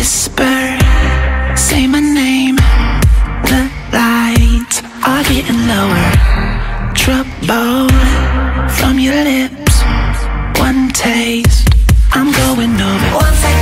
whisper, say my name. The lights are getting lower. Trouble from your lips. One taste, I'm going over. One second.